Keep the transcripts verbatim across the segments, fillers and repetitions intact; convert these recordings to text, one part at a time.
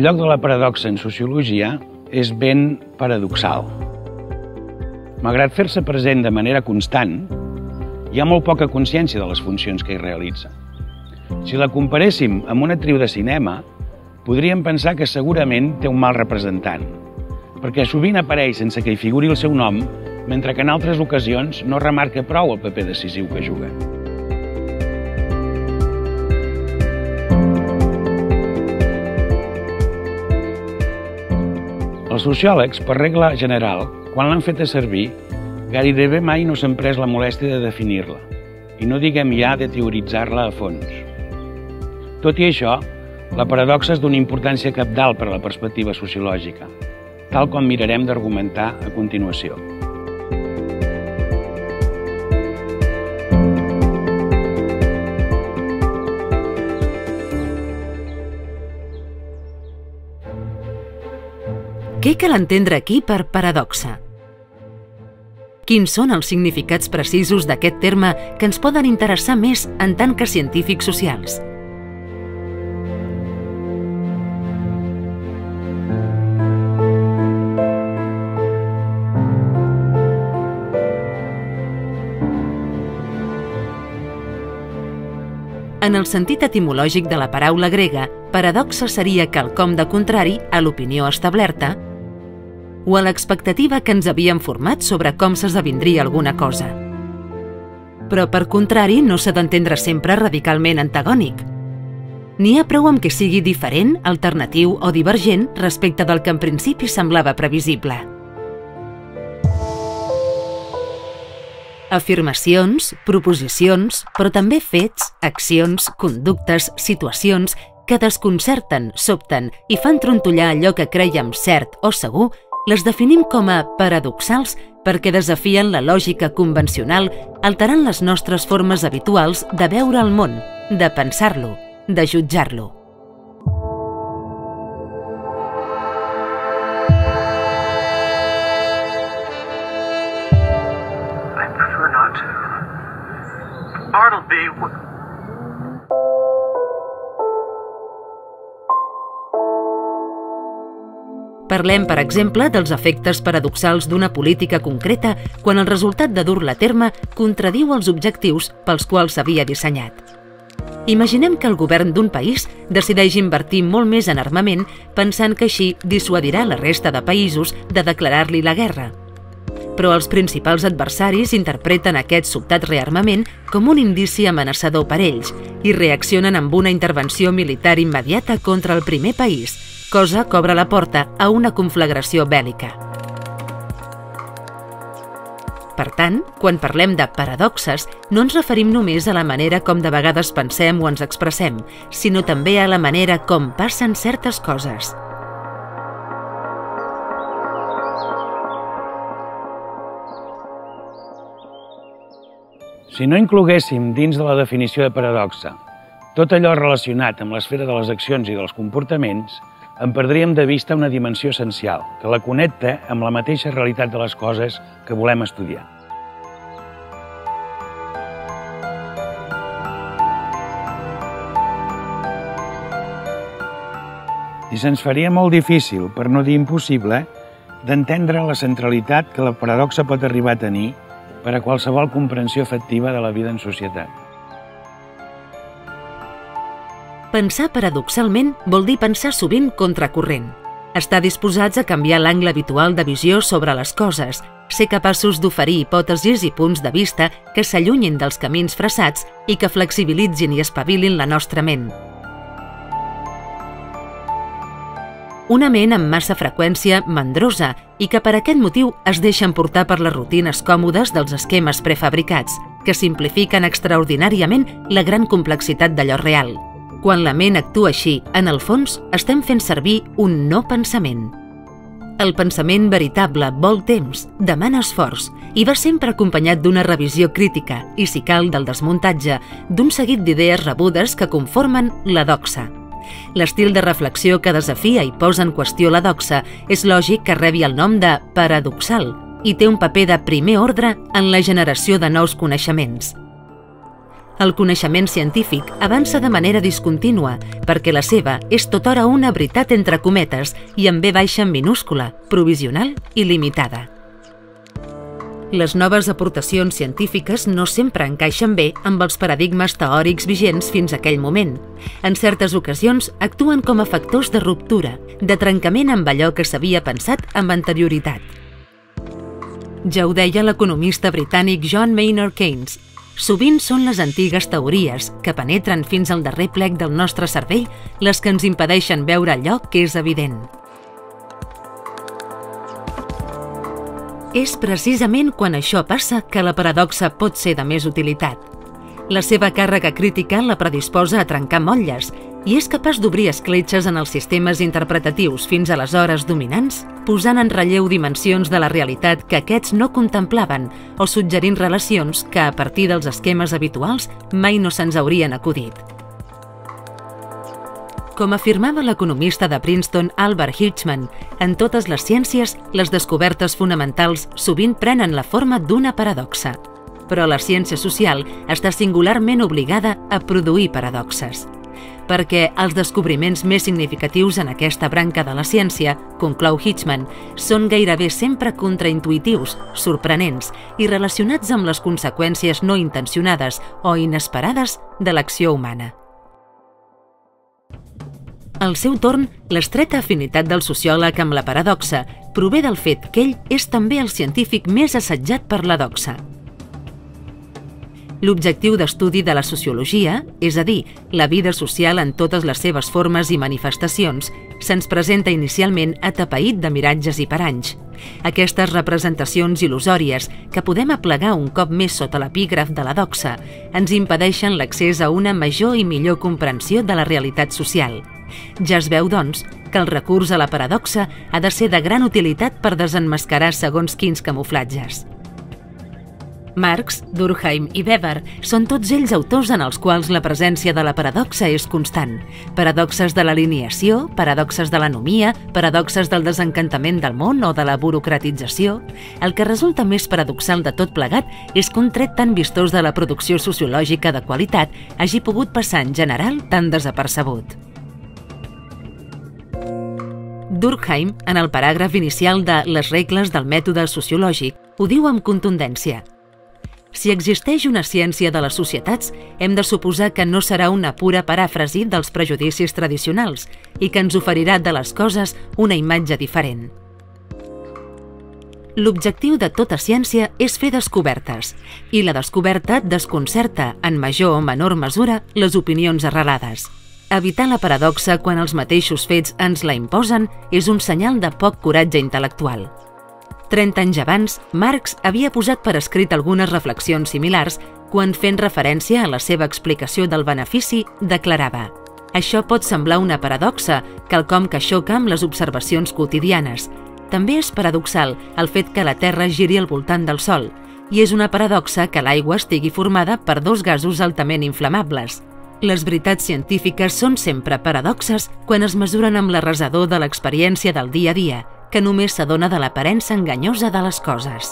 El lloc de la paradoxa en sociologia és ben paradoxal. Malgrat fer-se present de manera constant, hi ha molt poca consciència de les funcions que hi realitza. Si la comparéssim amb una actriu de cinema, podríem pensar que segurament té un mal representant, perquè sovint apareix sense que hi figuri el seu nom, mentre que en altres ocasions no remarca prou el paper decisiu que juga. Els sociòlegs, per regla general, quan l'han feta servir, gairebé mai no s'han pres la molèstia de definir-la, i no diguem ja de teoritzar-la a fons. Tot i això, la paradoxa és d'una importància cabdal per a la perspectiva sociològica, tal com mirarem d'argumentar a continuació. Què cal entendre aquí per paradoxa? Quins són els significats precisos d'aquest terme que ens poden interessar més en tant que científics socials? En el sentit etimològic de la paraula grega, paradoxa seria quelcom de contrari a l'opinió establerta o a l'expectativa que ens havíem format sobre com s'esdevindria alguna cosa. Però, per contrari, no s'ha d'entendre sempre radicalment antagònic. N'hi ha prou amb que sigui diferent, alternatiu o divergent respecte del que en principi semblava previsible. Afirmacions, proposicions, però també fets, accions, conductes, situacions que desconcerten, sobten i fan trontollar allò que crèiem cert o segur, les definim com a paradoxals perquè desafien la lògica convencional, alterant les nostres formes habituals de veure el món, de pensar-lo, de jutjar-lo. I prefer not to. Bartleby... Parlem, per exemple, dels efectes paradoxals d'una política concreta quan el resultat de dur-la a terme contradiu els objectius pels quals s'havia dissenyat. Imaginem que el govern d'un país decideix invertir molt més en armament pensant que així dissuadirà la resta de països de declarar-li la guerra. Però els principals adversaris interpreten aquest sobtat rearmament com un indici amenaçador per ells i reaccionen amb una intervenció militar immediata contra el primer país, cosa que obre la porta a una conflagració bèl·lica. Per tant, quan parlem de paradoxes, no ens referim només a la manera com de vegades pensem o ens expressem, sinó també a la manera com passen certes coses. Si no incloguéssim dins de la definició de paradoxa tot allò relacionat amb l'esfera de les accions i dels comportaments, en perdríem de vista una dimensió essencial, que la connecta amb la mateixa realitat de les coses que volem estudiar. I se'ns faria molt difícil, per no dir impossible, d'entendre la centralitat que la paradoxa pot arribar a tenir per a qualsevol comprensió efectiva de la vida en societat. Pensar paradoxalment vol dir pensar sovint contracorrent. Estar disposats a canviar l'angle habitual de visió sobre les coses, ser capaços d'oferir hipòtesis i punts de vista que s'allunyin dels camins traçats i que flexibilitzin i espavilin la nostra ment. Una ment amb massa freqüència mandrosa i que per aquest motiu es deixen portar per les rutines còmodes dels esquemes prefabricats, que simplifiquen extraordinàriament la gran complexitat d'allò real. Quan la ment actua així, en el fons, estem fent servir un no pensament. El pensament veritable vol temps, demana esforç i va sempre acompanyat d'una revisió crítica i, si cal, del desmuntatge d'un seguit d'idees rebudes que conformen la doxa. L'estil de reflexió que desafia i posa en qüestió la doxa és lògic que rebi el nom de paradoxal i té un paper de primer ordre en la generació de nous coneixements. El coneixement científic avança de manera discontínua perquè la seva és tothora una veritat entre cometes i amb ve baixa minúscula, provisional i limitada. Les noves aportacions científiques no sempre encaixen bé amb els paradigmes teòrics vigents fins a aquell moment. En certes ocasions actuen com a factors de ruptura, de trencament amb allò que s'havia pensat amb anterioritat. Ja ho deia l'economista britànic John Maynard Keynes. Sovint són les antigues teories, que penetren fins al darrer plec del nostre cervell, les que ens impedeixen veure allò que és evident. És precisament quan això passa que la paradoxa pot ser de més utilitat. La seva càrrega crítica la predisposa a trencar motlles i és capaç d'obrir escletxes en els sistemes interpretatius fins aleshores dominants, posant en relleu dimensions de la realitat que aquests no contemplaven o suggerint relacions que, a partir dels esquemes habituals, mai no se'ns haurien acudit. Com afirmava l'economista de Princeton Albert Hirschman, en totes les ciències, les descobertes fonamentals sovint prenen la forma d'una paradoxa. Però la ciència social està singularment obligada a produir paradoxes. Perquè els descobriments més significatius en aquesta branca de la ciència, conclou Hirschman, són gairebé sempre contraintuitius, sorprenents i relacionats amb les conseqüències no intencionades o inesperades de l'acció humana. Al seu torn, l'estreta afinitat del sociòleg amb la paradoxa prové del fet que ell és també el científic més assetjat per la doxa. L'objectiu d'estudi de la sociologia, és a dir, la vida social en totes les seves formes i manifestacions, se'ns presenta inicialment atapeït de miratges i paranys. Aquestes representacions il·lusòries, que podem aplegar un cop més sota l'epígraf de la doxa, ens impedeixen l'accés a una major i millor comprensió de la realitat social. Ja es veu, doncs, que el recurs a la paradoxa ha de ser de gran utilitat per desenmascarar segons quins camuflatges. Marx, Durkheim i Weber són tots ells autors en els quals la presència de la paradoxa és constant. Paradoxes de l'alineació, paradoxes de l'anomia, paradoxes del desencantament del món o de la burocratització. El que resulta més paradoxal de tot plegat és que un tret tan vistós de la producció sociològica de qualitat hagi pogut passar en general tan desapercebut. Durkheim, en el paràgraf inicial de Les regles del mètode sociològic, ho diu amb contundència. Si existeix una ciència de les societats, hem de suposar que no serà una pura paràfrasi dels prejudicis tradicionals i que ens oferirà de les coses una imatge diferent. L'objectiu de tota ciència és fer descobertes, i la descoberta desconcerta, en major o menor mesura, les opinions arrelades. Evitar la paradoxa quan els mateixos fets ens la imposen és un senyal de poc coratge intel·lectual. Trenta anys abans, Marx havia posat per escrit algunes reflexions similars quan, fent referència a la seva explicació del benefici, declarava: «Això pot semblar una paradoxa, quelcom que xoca amb les observacions quotidianes. També és paradoxal el fet que la Terra giri al voltant del Sol, i és una paradoxa que l'aigua estigui formada per dos gasos altament inflamables. Les veritats científiques són sempre paradoxes quan es mesuren amb la rasador de l'experiència del dia a dia, que només s'adona de l'aparença enganyosa de les coses».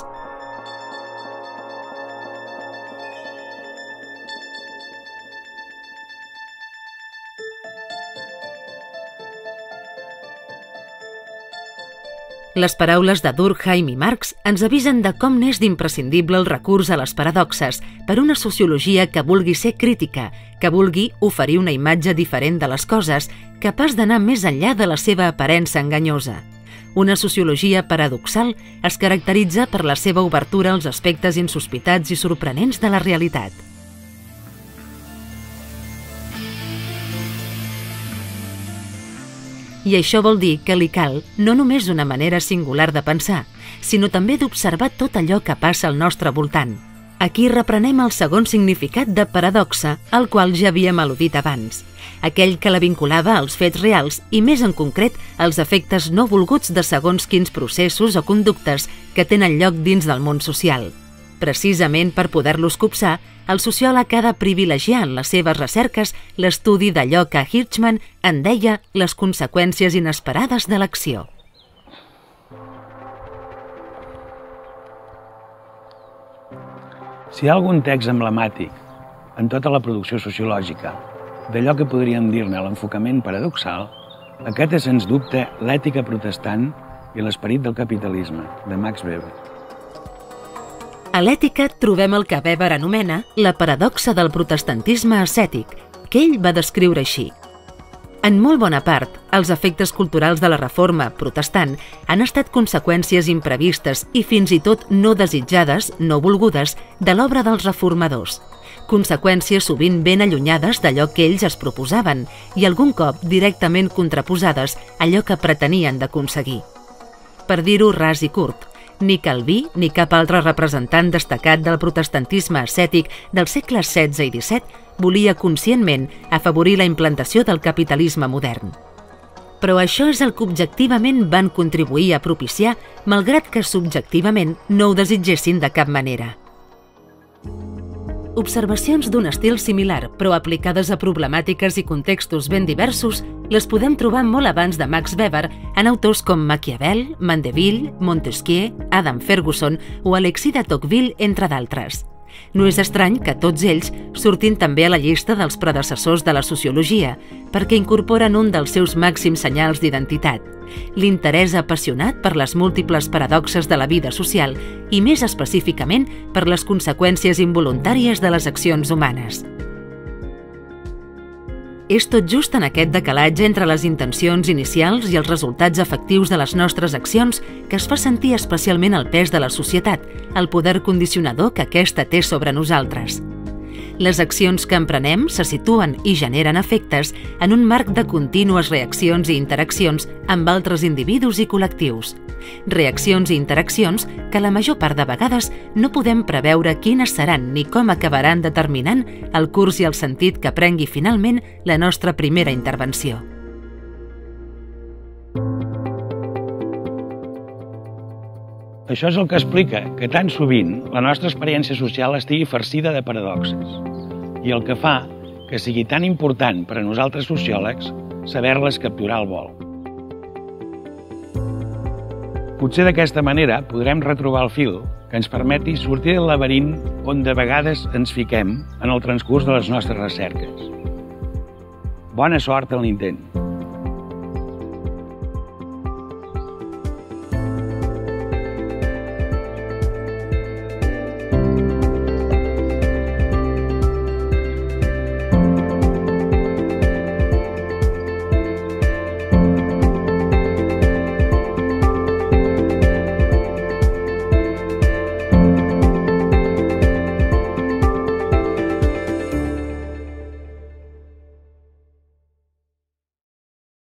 Les paraules de Durkheim i Marx ens avisen de com n'és d'imprescindible el recurs a les paradoxes per una sociologia que vulgui ser crítica, que vulgui oferir una imatge diferent de les coses, capaç d'anar més enllà de la seva aparença enganyosa. Una sociologia paradoxal es caracteritza per la seva obertura als aspectes insospitats i sorprenents de la realitat. I això vol dir que li cal no només una manera singular de pensar, sinó també d'observar tot allò que passa al nostre voltant. Aquí reprenem el segon significat de paradoxa, al qual ja havíem al·ludit abans, aquell que la vinculava als fets reals i, més en concret, als efectes no volguts de segons quins processos o conductes que tenen lloc dins del món social. Precisament per poder-los copsar, el sociòleg ha de privilegiar en les seves recerques l'estudi d'allò que Hirschman en deia les conseqüències inesperades de l'acció. Si hi ha algun text emblemàtic en tota la producció sociològica d'allò que podríem dir-ne l'enfocament paradoxal, aquest és, sens dubte, l'ètica protestant i l'esperit del capitalisme, de Max Weber. A l'ètica trobem el que Weber anomena la paradoxa del protestantisme ascètic, que ell va descriure així. En molt bona part, els efectes culturals de la reforma protestant han estat conseqüències imprevistes i fins i tot no desitjades, no volgudes, de l'obra dels reformadors. Conseqüències sovint ben allunyades d'allò que ells es proposaven i algun cop directament contraposades a allò que pretenien d'aconseguir. Per dir-ho ras i curt, ni Calví ni cap altre representant destacat del protestantisme ascètic dels segles setze i disset volia conscientment afavorir la implantació del capitalisme modern. Però això és el que objectivament van contribuir a propiciar, malgrat que subjectivament no ho desitgessin de cap manera. Observacions d'un estil similar, però aplicades a problemàtiques i contextos ben diversos, les podem trobar molt abans de Max Weber en autors com Maquiavel, Mandeville, Montesquieu, Adam Ferguson o Alexis de Tocqueville, entre d'altres. No és estrany que tots ells surtin també a la llista dels predecessors de la sociologia, perquè incorporen un dels seus màxims senyals d'identitat, l'interès apassionat per les múltiples paradoxes de la vida social i, més específicament, per les conseqüències involuntàries de les accions humanes. És tot just en aquest decalatge entre les intencions inicials i els resultats efectius de les nostres accions que es fa sentir especialment el pes de la societat, el poder condicionador que aquesta té sobre nosaltres. Les accions que emprenem se situen i generen efectes en un marc de contínues reaccions i interaccions amb altres individus i col·lectius. Reaccions i interaccions que la major part de vegades no podem preveure quines seran ni com acabaran determinant el curs i el sentit que prengui finalment la nostra primera intervenció. Això és el que explica que tan sovint la nostra experiència social estigui farcida de paradoxes i el que fa que sigui tan important per a nosaltres sociòlegs saber-les capturar al vol. Potser d'aquesta manera podrem retrobar el fil que ens permeti sortir del laberint on de vegades ens fiquem en el transcurs de les nostres recerques. Bona sort en l'intent!